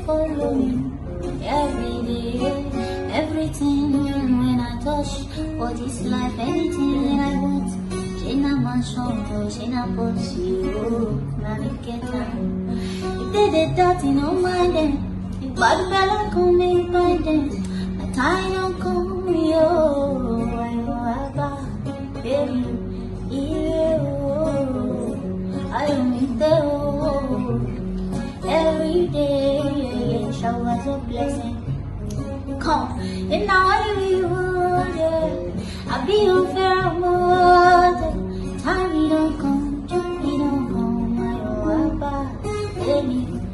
following every day. Everything when I touch for this life, anything I want. She na mansion, she na pussy, na me get time. If they did dirty, no mind them. If bad fella come me find them. My time don't come, yo. I go baby, I meet every day. Showers of blessing. Come, and now I will, yeah. I be unfair, more. Time you don't come, you don't come, my baby.